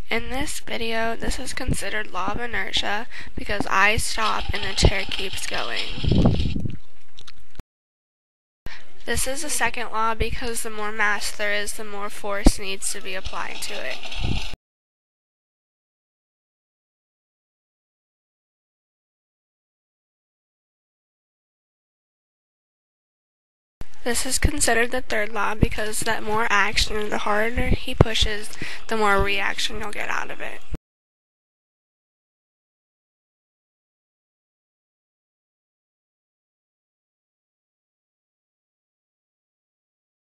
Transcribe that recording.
In this video, this is considered law of inertia because I stop and the chair keeps going. This is the second law because the more mass there is, the more force needs to be applied to it. This is considered the third law because the more action, the harder he pushes, the more reaction you'll get out of it.